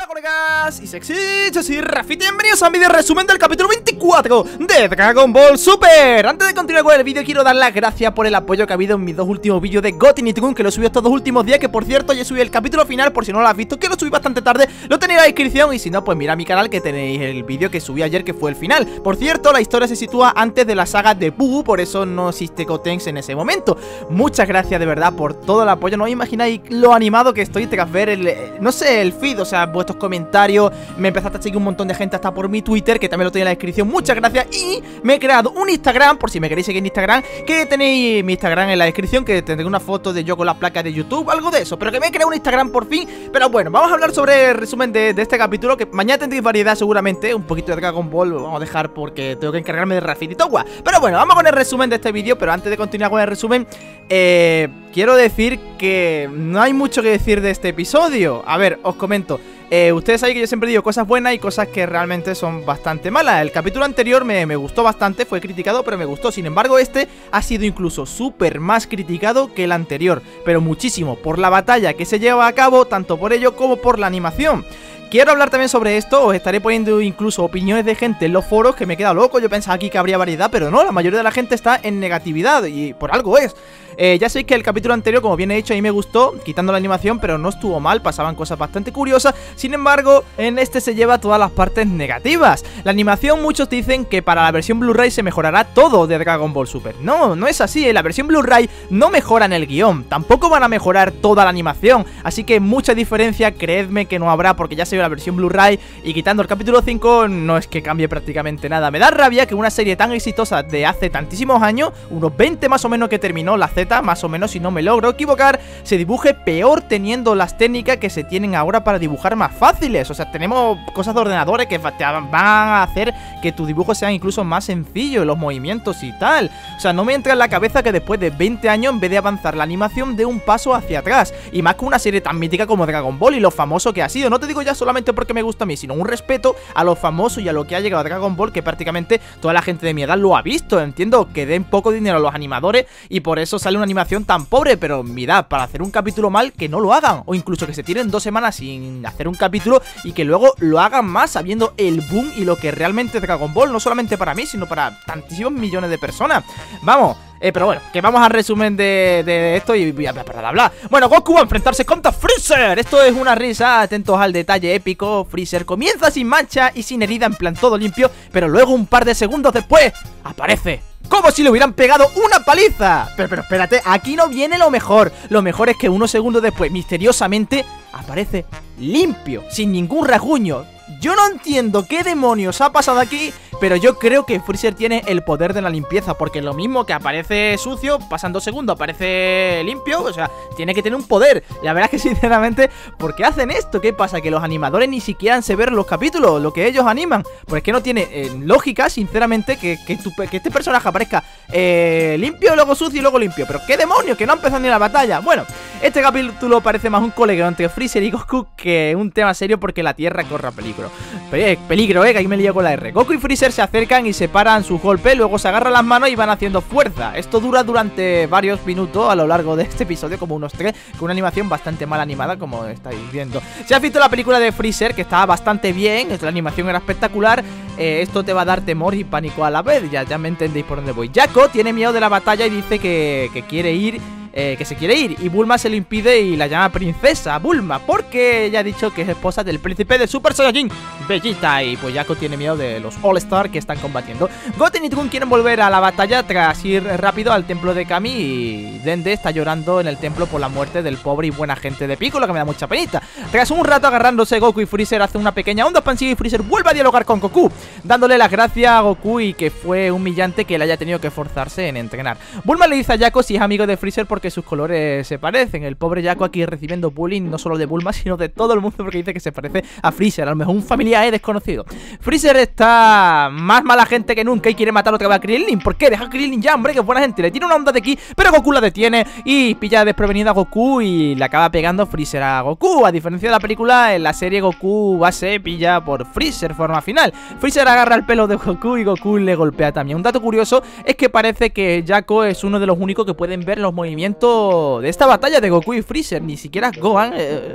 Hola colegas y sexichos y Rafita, bienvenidos a un vídeo resumen del capítulo 24 de Dragon Ball Super. Antes de continuar con el vídeo quiero dar las gracias por el apoyo que ha habido en mis dos últimos vídeos de Goten y Trunks, que lo subí estos dos últimos días, que por cierto ya subí el capítulo final, por si no lo has visto, que lo subí bastante tarde, lo tenéis en la descripción, y si no pues mira mi canal que tenéis el vídeo que subí ayer, que fue el final. Por cierto, la historia se sitúa antes de la saga de Buu, por eso no existe Gotenks en ese momento. Muchas gracias de verdad por todo el apoyo, no os imagináis lo animado que estoy tras ver el feed, o sea, vuestros comentarios. Me empezaste a seguir un montón de gente hasta por mi Twitter, que también lo tenéis en la descripción. Muchas gracias. Y me he creado un Instagram, por si me queréis seguir en Instagram, que tenéis mi Instagram en la descripción, que tendré una foto de yo con las placas de YouTube, algo de eso, pero que me he creado un Instagram por fin. Pero bueno, vamos a hablar sobre el resumen de este capítulo, que mañana tendréis variedad seguramente, un poquito de Dragon Ball lo vamos a dejar porque tengo que encargarme de Rafita y Towa. Pero bueno, vamos con el resumen de este vídeo. Pero antes de continuar con el resumen, quiero decir que no hay mucho que decir de este episodio. A ver, os comento. Ustedes saben que yo siempre digo cosas buenas y cosas que realmente son bastante malas. El capítulo anterior me gustó bastante, fue criticado, pero me gustó. Sin embargo, este ha sido incluso súper más criticado que el anterior, pero muchísimo, por la batalla que se lleva a cabo, tanto por ello como por la animación. Quiero hablar también sobre esto, os estaré poniendo incluso opiniones de gente en los foros, que me he quedado loco. Yo pensaba aquí que habría variedad, pero no, la mayoría de la gente está en negatividad, y por algo es. Ya sabéis que el capítulo anterior, como bien he dicho, a mí me gustó, quitando la animación, pero no estuvo mal, pasaban cosas bastante curiosas. Sin embargo, en este se lleva todas las partes negativas. La animación, muchos dicen que para la versión Blu-ray se mejorará todo de Dragon Ball Super. No, no es así, la versión Blu-ray no mejora en el guión, tampoco van a mejorar toda la animación, así que mucha diferencia, creedme que no habrá, porque ya se ve la versión Blu-ray, y quitando el capítulo 5 no es que cambie prácticamente nada. Me da rabia que una serie tan exitosa de hace tantísimos años, unos 20 más o menos que terminó la Z, más o menos si no me logro equivocar, se dibuje peor teniendo las técnicas que se tienen ahora para dibujar más fáciles. O sea, tenemos cosas de ordenadores que te van a hacer que tus dibujos sean incluso más sencillos, los movimientos y tal. O sea, no me entra en la cabeza que después de 20 años, en vez de avanzar la animación, dé un paso hacia atrás. Y más con una serie tan mítica como Dragon Ball y lo famoso que ha sido. No te digo ya solamente porque me gusta a mí, sino un respeto a lo famoso y a lo que ha llegado a Dragon Ball, que prácticamente toda la gente de mi edad lo ha visto. Entiendo que den poco dinero a los animadores y por eso sale una animación tan pobre, pero mirad, para hacer un capítulo mal, que no lo hagan, o incluso que se tiren 2 semanas sin hacer un capítulo y que luego lo hagan más, sabiendo el boom y lo que realmente es Dragon Ball, no solamente para mí, sino para tantísimos millones de personas. Vamos. Pero bueno, que vamos al resumen de esto y voy a parar de hablar. Bueno, Goku va a enfrentarse contra Freezer. Esto es una risa, atentos al detalle épico. Freezer comienza sin mancha y sin herida, en plan todo limpio, pero luego un par de segundos después aparece como si le hubieran pegado una paliza. Pero espérate, aquí no viene lo mejor. Lo mejor es que unos segundos después, misteriosamente, aparece limpio, sin ningún rasguño. Yo no entiendo qué demonios ha pasado aquí, pero yo creo que Freezer tiene el poder de la limpieza, porque lo mismo que aparece sucio, pasan 2 segundos, aparece limpio, o sea, tiene que tener un poder. La verdad es que sinceramente, ¿por qué hacen esto? ¿Qué pasa? Que los animadores ni siquiera se ven los capítulos, lo que ellos animan. Pues es que no tiene lógica, sinceramente, que este personaje aparezca limpio, luego sucio y luego limpio. Pero qué demonios, que no ha empezado ni la batalla. Bueno, este capítulo parece más un colegio entre Freezer y Goku que un tema serio, porque la Tierra corre peligro. Peligro, que ahí me lío con la R. Goku y Freezer se acercan y se paran sus golpes, luego se agarran las manos y van haciendo fuerza. Esto dura durante varios minutos a lo largo de este episodio, como unos 3, con una animación bastante mal animada, como estáis viendo. Si has visto la película de Freezer, que estaba bastante bien, la animación era espectacular, esto te va a dar temor y pánico a la vez, ya me entendéis por dónde voy. Jaco tiene miedo de la batalla y dice que quiere ir, que se quiere ir, y Bulma se lo impide y la llama princesa Bulma, porque ella ha dicho que es esposa del príncipe de Super Saiyajin Vegeta, y pues Jaco tiene miedo de los All Star que están combatiendo. Goten y Trunks quieren volver a la batalla tras ir rápido al templo de Kami, y Dende está llorando en el templo por la muerte del pobre y buena gente de Piccolo, que me da mucha penita. Tras un rato agarrándose, Goku y Freezer hacen una pequeña onda expansiva y Freezer vuelve a dialogar con Goku, dándole las gracias a Goku y que fue humillante que él haya tenido que esforzarse en entrenar. Bulma le dice a Jaco si es amigo de Freezer porque sus colores se parecen. El pobre Jaco aquí recibiendo bullying no solo de Bulma, sino de todo el mundo, porque dice que se parece a Freezer, a lo mejor un familiar desconocido. Freezer está más mala gente que nunca y quiere matar otra vez a Krillin. ¿Por qué? Deja a Krillin ya, hombre, que buena gente. Le tira una onda de aquí, pero Goku la detiene y pilla desprevenida a Goku y le acaba pegando Freezer a Goku. A diferencia de la película, en la serie Goku base pilla por Freezer forma final. Freezer agarra el pelo de Goku y Goku le golpea también. Un dato curioso es que parece que Jaco es uno de los únicos que pueden ver los movimientos momento de esta batalla de Goku y Freezer. Ni siquiera Gohan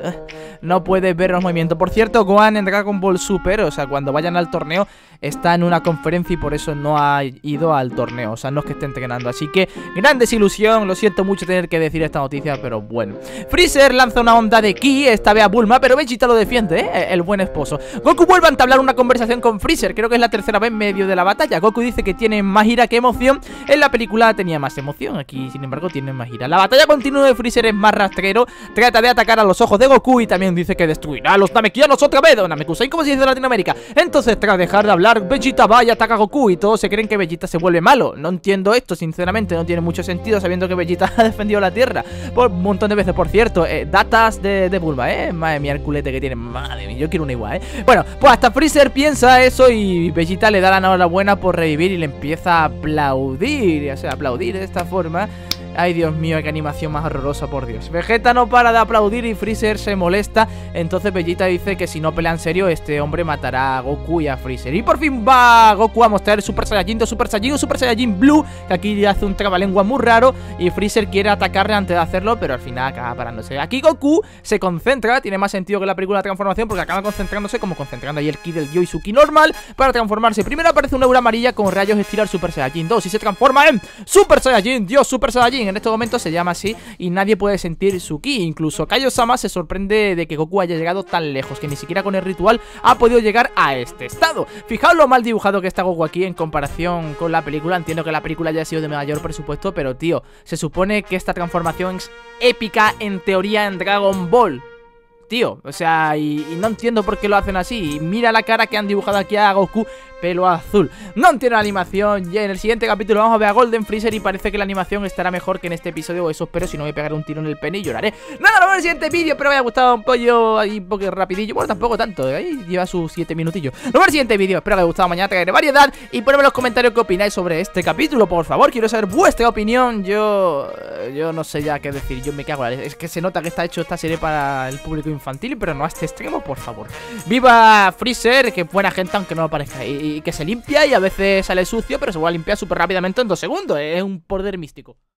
no puede ver los movimientos. Por cierto, Gohan en Dragon Ball Super, o sea, cuando vayan al torneo, está en una conferencia y por eso no ha ido al torneo. O sea, no es que esté entrenando. Así que, gran desilusión. Lo siento mucho tener que decir esta noticia, pero bueno. Freezer lanza una onda de ki, esta vez a Bulma, pero Vegeta lo defiende, el buen esposo. Goku vuelve a entablar una conversación con Freezer. Creo que es la tercera vez en medio de la batalla. Goku dice que tiene más ira que emoción. En la película tenía más emoción. Aquí, sin embargo, tiene más ira. La batalla continua de Freezer es más rastrero. Trata de atacar a los ojos de Goku y también dice que destruirá a los Namekianos otra vez. O Namekusei, como se dice en Latinoamérica. Entonces, tras dejar de hablar, Vegeta va y ataca a Goku y todos se creen que Vegeta se vuelve malo. No entiendo esto, sinceramente. No tiene mucho sentido sabiendo que Vegeta ha defendido la Tierra por un montón de veces. Por cierto, datas de Bulma, madre mía, el culete que tiene. Madre mía, yo quiero una igual, Bueno, pues hasta Freezer piensa eso y Vegeta le da la enhorabuena por revivir y le empieza a aplaudir. O sea, aplaudir de esta forma. Ay, Dios mío, qué animación más horrorosa, por Dios. Vegeta no para de aplaudir y Freezer se molesta. Entonces Vegeta dice que si no pelea en serio, este hombre matará a Goku y a Freezer. Y por fin va Goku a mostrar el Super Saiyajin 2, Super Saiyajin, Super Saiyajin Blue, que aquí hace un trabalengua muy raro. Y Freezer quiere atacarle antes de hacerlo, pero al final acaba parándose. Aquí Goku se concentra, tiene más sentido que la película de transformación, porque acaba concentrándose, como concentrando ahí el ki del Dio y su ki normal para transformarse. Primero aparece una aura amarilla con rayos estilo al Super Saiyajin 2 y se transforma en Super Saiyajin Dios, Super Saiyajin. En este momento se llama así y nadie puede sentir su ki. Incluso Kaio-sama se sorprende de que Goku haya llegado tan lejos, que ni siquiera con el ritual ha podido llegar a este estado. Fijaos lo mal dibujado que está Goku aquí en comparación con la película. Entiendo que la película haya sido de mayor presupuesto, pero tío, se supone que esta transformación es épica en teoría en Dragon Ball, tío, o sea, y no entiendo por qué lo hacen así. Y mira la cara que han dibujado aquí a Goku, pelo azul. No entiendo la animación. Y en el siguiente capítulo vamos a ver a Golden Freezer y parece que la animación estará mejor que en este episodio, o eso espero, si no me pegaré un tiro en el pene y lloraré. Nada, nos vemos en el siguiente vídeo, espero que os haya gustado un pollo ahí un poco rapidillo. Bueno, tampoco tanto, ahí lleva sus 7 minutillos. Nos vemos en el siguiente vídeo, espero que os haya gustado. Mañana traeré variedad y ponedme en los comentarios qué opináis sobre este capítulo, por favor. Quiero saber vuestra opinión. Yo no sé ya qué decir, yo me cago en la... Es que se nota que está hecho esta serie para el público infantil, pero no a este extremo, por favor. ¡Viva Freezer! Que buena gente, aunque no lo parezca. Y que se limpia y a veces sale sucio, pero se vuelve a limpiar súper rápidamente en 2 segundos. Es un poder místico.